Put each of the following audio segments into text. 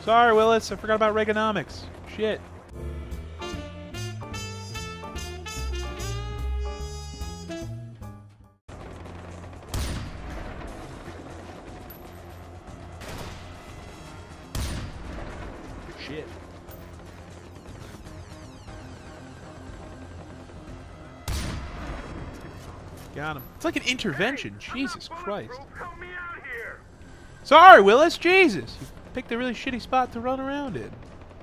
Sorry, Willis. I forgot about Reaganomics. Shit. Shit. Got him. It's like an intervention. Jesus Christ. Sorry, Willis. Jesus. You picked a really shitty spot to run around in.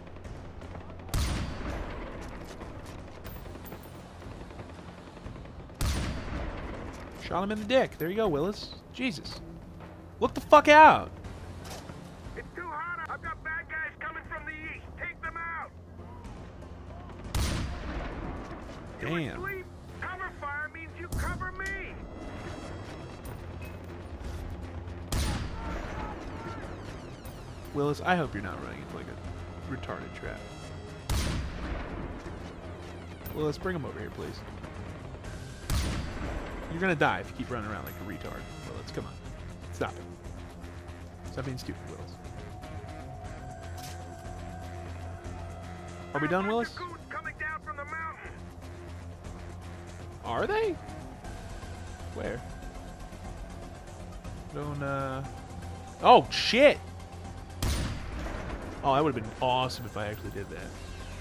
Shot him in the dick. There you go, Willis. Jesus. Look the fuck out. It's too hot. I've got bad guys coming from the east. Take them out. Damn. Sleep. Cover fire means you cover me. Willis, I hope you're not running into like a retarded trap. Willis, bring him over here, please. You're gonna die if you keep running around like a retard. Willis, come on. Stop it. Stop being stupid, Willis. Are we done, Willis? Coming down from the mountain. Are they? Where? Don't, Oh, shit! Oh, that would have been awesome if I actually did that.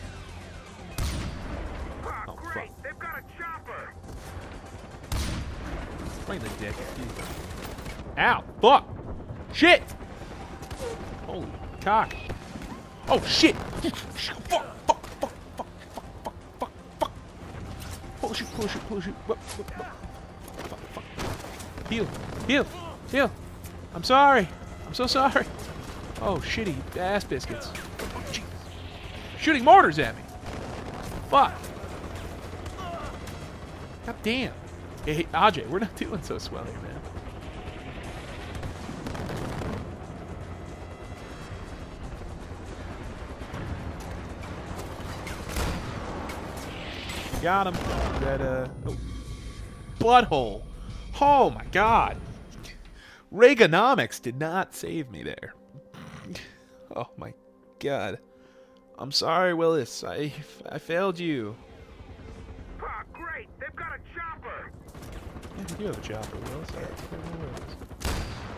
Oh, great. Fuck. They've got a chopper. Right in the dick. Jesus. Ow! Fuck! Shit! Holy cock. Oh, shit! Fuck! Fuck! Fuck! Fuck! Fuck! Fuck! Fuck! Fuck! Pull shoot! Pull shoot! Pull shoot! Fuck! Fuck! Heal! Heal! Heal! I'm sorry! I'm so sorry! Oh, shitty ass biscuits. Oh, jeez. Shooting mortars at me! Fuck! God damn. Hey, Ajay, we're not doing so swell here, man. Got him. That, oh. Butthole. Oh, my God. Reaganomics did not save me there. Oh, my God. I'm sorry, Willis. I failed you. Oh, great. They've got a chopper. Yeah, you do have a chopper, Willis. I don't know where it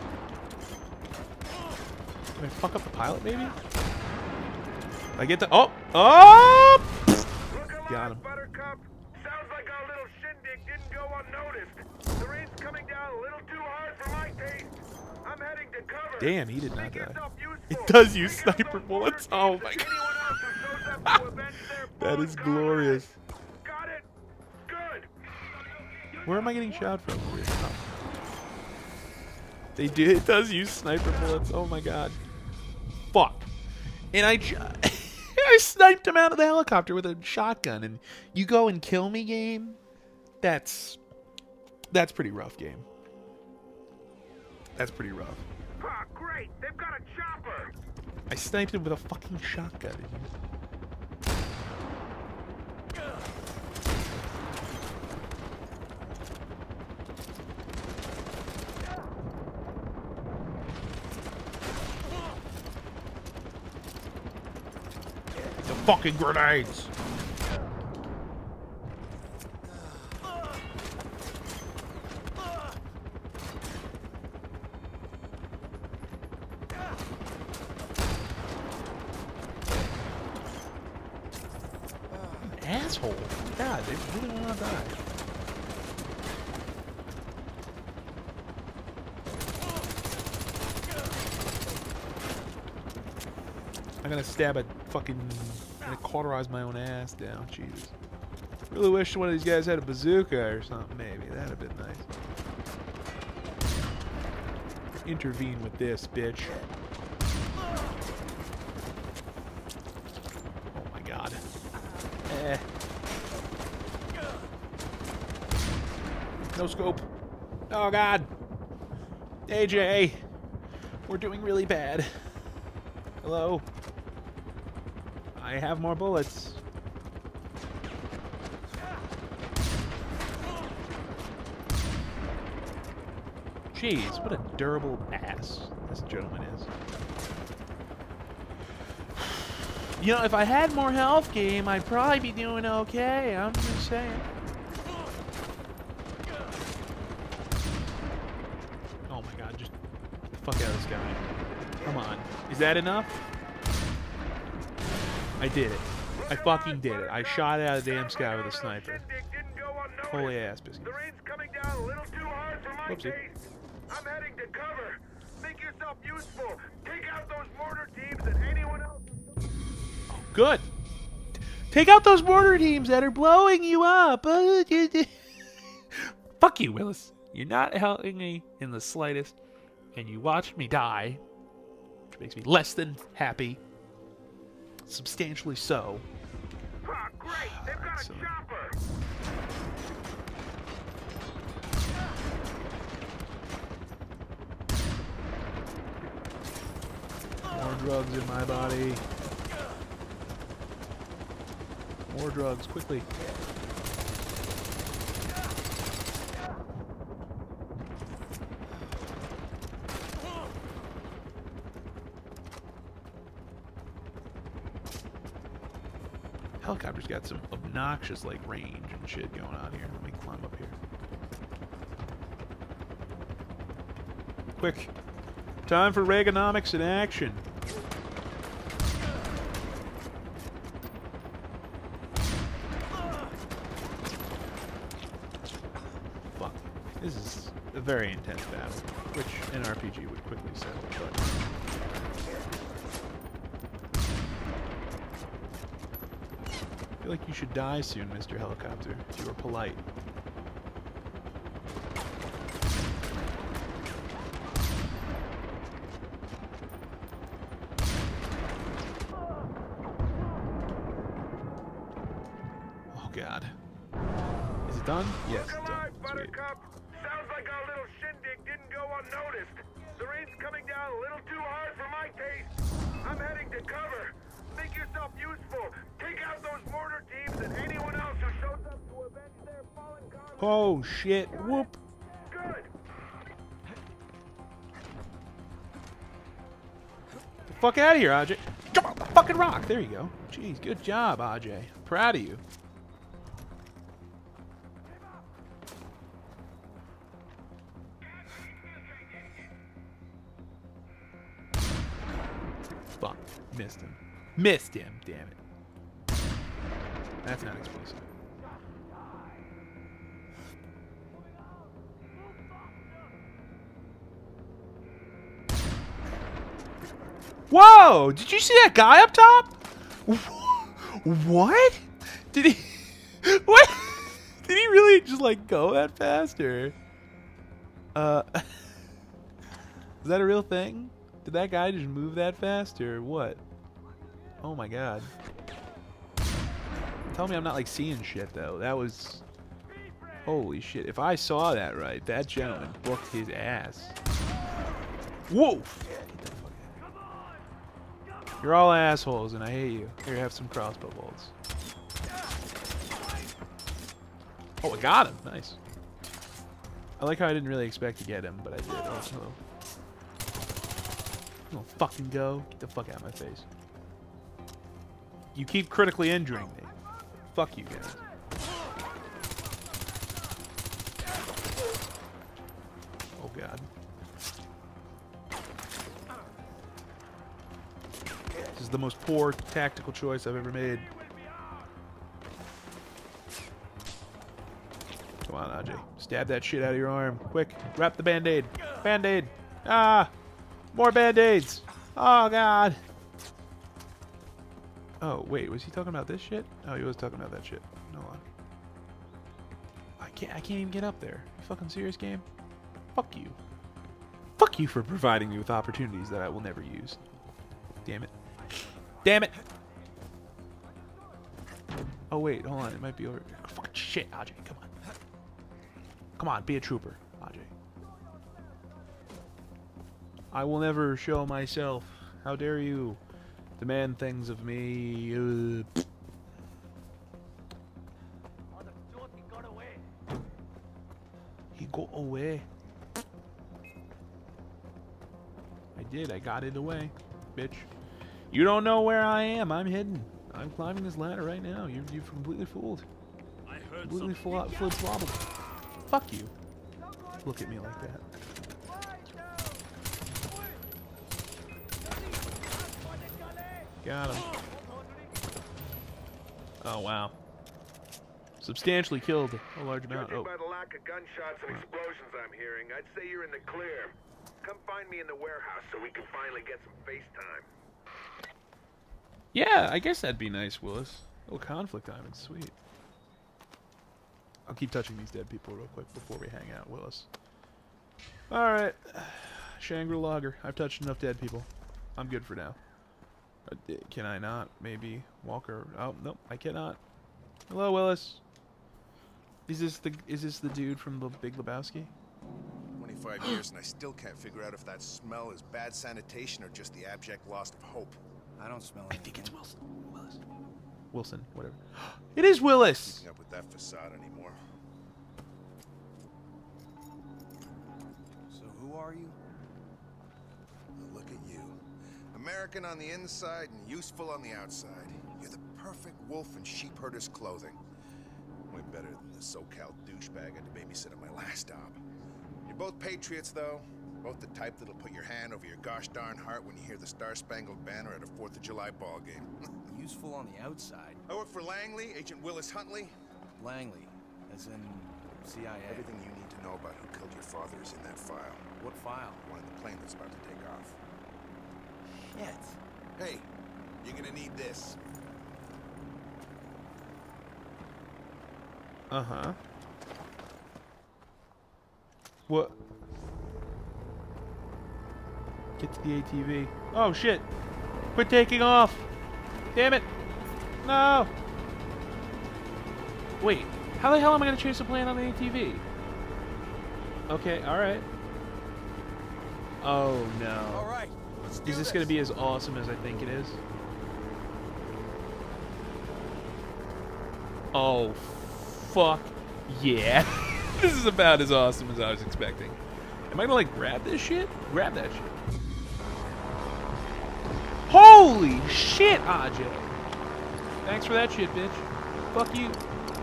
is. Can I fuck up the pilot, maybe? I get the... Oh! Oh! Got him. Buttercup. Sounds like our little shindig didn't go unnoticed. The rain's coming down a little too hard for my taste. I'm heading to cover. Damn, he did not die. It does use sniper bullets. Oh my God. That is glorious. Got it. Good. Where am I getting shot from? Oh. They do. It does use sniper bullets. Oh my God. Fuck. And I sniped him out of the helicopter with a shotgun, and you go and kill me, game. That's pretty rough, game. That's pretty rough. Oh, great. They've got a chopper. I sniped him with a fucking shotgun. The fucking grenades. Asshole. God, they really want to die. I'm gonna stab a fucking... I'm gonna cauterize my own ass down. Jesus. Really wish one of these guys had a bazooka or something, maybe. That'd have been nice. Intervene with this, bitch. Oh my God. No scope. Oh God. AJ. We're doing really bad. Hello. I have more bullets. Jeez, what a durable ass this gentleman is. You know, if I had more health game, I'd probably be doing okay. I'm just saying. Oh my god, just get the fuck out of this guy. Come on. Is that enough? I did it. I fucking did it. I shot out a damn scout with a sniper. Holy ass biscuit. The rain's coming down a little too hard for my Whoopsie. taste. I'm heading to cover. Make yourself useful. Take out those mortar teams and anyone else. Good. Take out those mortar teams that are blowing you up. Fuck you, Willis. You're not helping me in the slightest, and you watched me die, which makes me less than happy. Substantially so. Ah, great. They've got a Excellent. chopper. More drugs in my body. More drugs, quickly. Helicopter's got some obnoxious, like, range and shit going on here. Let me climb up here. Quick. Time for Reaganomics in action. Fuck. This is a very intense battle, which an RPG would quickly settle, but... I feel like you should die soon, Mr. Helicopter. You were polite. Oh god. Is it done? Yes, it's Look done. alive, Sweet. Buttercup. Sounds like our little shindig didn't go unnoticed. The rain's coming down a little too hard for my taste. I'm heading to cover. Make yourself useful. Take out those mortar teams and anyone else who shows up to avenge their fallen comrades. Oh shit. Whoop. Good. Get the fuck out of here, Ajay. Come on, the fucking rock. There you go. Jeez, good job, Ajay. Proud of you. Fuck. Missed him. Missed him, damn it. That's not explosive. Whoa! Did you see that guy up top? What? Did he... What? Did he really just, like, go that fast, or... Is that a real thing? Did that guy just move that fast, or what? Oh my god. Tell me I'm not, like, seeing shit, though. That was... Holy shit. If I saw that right, that gentleman booked his ass. Whoa! You're all assholes, and I hate you. Here, have some crossbow bolts. Oh, I got him. Nice. I like how I didn't really expect to get him, but I did. Oh, hello. You don't fucking go. Get the fuck out of my face. You keep critically injuring me. Fuck you guys. Oh, God. This is the most poor tactical choice I've ever made. Come on, Ajay. Stab that shit out of your arm. Quick. Wrap the band-aid. Band-aid. Ah! More band-aids. Oh, God. Oh, wait. Was he talking about this shit? Oh, he was talking about that shit. Hold on. I can't even get up there. You fucking serious, game? Fuck you. Fuck you for providing me with opportunities that I will never use. Damn it. Damn it! Oh, wait. Hold on. It might be over. Fucking shit, Ajay. Come on. Come on. Be a trooper, Ajay. I will never show myself. How dare you demand things of me? He got away. I did. I got it away, bitch. You don't know where I am. I'm hidden. I'm climbing this ladder right now. You've completely fooled. I heard Completely something. flip-flobbled. Fuck you. Look at me like that. Got him. Oh, wow. Substantially killed a large amount. Judging Oh. by the lack of gunshots and explosions I'm hearing, I'd say you're in the clear. Come find me in the warehouse so we can finally get some FaceTime. Yeah, I guess that'd be nice, Willis. A little conflict diamond, sweet. I'll keep touching these dead people real quick before we hang out, Willis. Alright. Shangri Lager. I've touched enough dead people. I'm good for now. Can I not? Maybe Walker. Oh, nope, I cannot. Hello, Willis. Is this the dude from the Big Lebowski? 25 years and I still can't figure out if that smell is bad sanitation or just the abject loss of hope. I don't smell I anything. think it's Wilson. Wilson, whatever. It is Willis! Keeping up with that facade anymore. So who are you? Well, look at you. American on the inside and useful on the outside. You're the perfect wolf in sheep herder's clothing. Way better than the SoCal douchebag I had to babysit at my last job. You're both patriots, though. Both the type that'll put your hand over your gosh darn heart when you hear the Star-Spangled Banner at a 4th of July ball game. Useful on the outside. I work for Langley, Agent Willis Huntley. Langley, as in CIA. Everything you need to know about who killed your father is in that file. What file? One in the plane that's about to take off. Shit. Hey, you're gonna need this. Uh-huh. What? Get to the ATV. Oh, shit. Quit taking off. Damn it. No. Wait. How the hell am I going to chase a plane on the ATV? Okay, alright. Oh, no. All right, let's do Is this going to be as awesome as I think it is? Oh, fuck yeah. This is about as awesome as I was expecting. Am I gonna, like, grab this shit? Grab that shit. Holy shit, AJ. Thanks for that shit, bitch. Fuck you.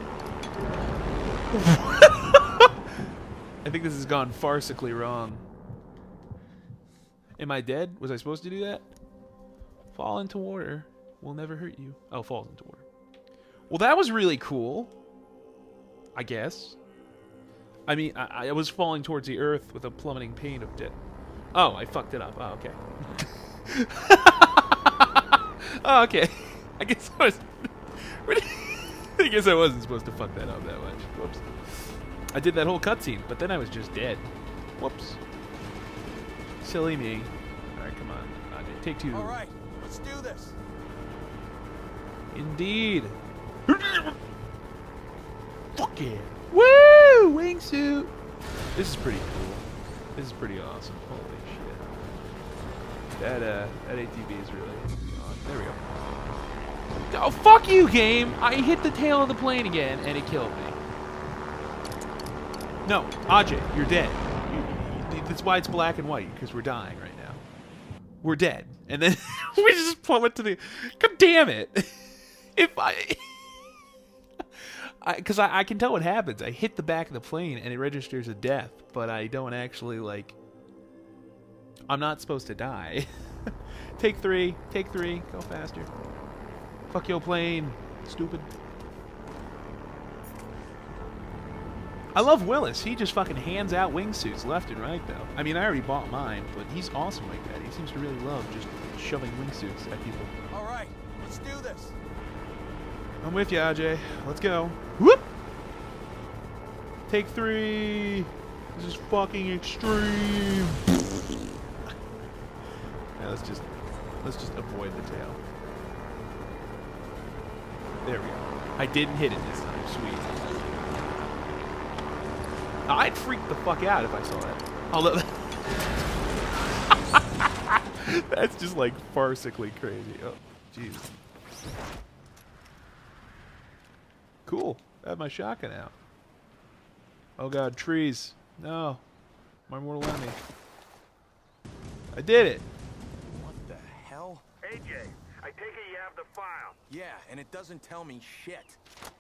I think this has gone farcically wrong. Am I dead? Was I supposed to do that? Fall into water will never hurt you. Oh, falls into water. Well, that was really cool. I guess. I mean, I was falling towards the earth with a plummeting pain of death. Oh, I fucked it up. Oh, okay. Oh, okay. I guess I was... I guess I wasn't supposed to fuck that up that much. Whoops. I did that whole cutscene, but then I was just dead. Whoops. Silly me. Alright, come on. Okay, take two. All right, let's do this. Indeed. Fuck yeah. Woo! Wingsuit! This is pretty cool. This is pretty awesome. Holy shit. That ATV is really on. There we go. Oh, fuck you, game! I hit the tail of the plane again, and it killed me. No, Ajay, you're dead. That's why it's black and white, because we're dying right now. We're dead. And then we just plummet to the... God damn it! If because I can tell what happens. I hit the back of the plane and it registers a death, but I don't actually, like... I'm not supposed to die. Take three. Take three. Go faster. Fuck your plane. Stupid. I love Willis. He just fucking hands out wingsuits left and right, though. I mean, I already bought mine, but he's awesome like that. He seems to really love just shoving wingsuits at people. All right, let's do this. I'm with you, Ajay. Let's go. Whoop! Take three. This is fucking extreme. Yeah, let's just avoid the tail. There we go. I didn't hit it this time. Sweet. I'd freak the fuck out if I saw that. Although that's just like farcically crazy. Oh, jeez. Cool. I have my shotgun out. Oh god, trees. No. My mortal enemy. I did it. What the hell? AJ, I take it you have the file. Yeah, and it doesn't tell me shit.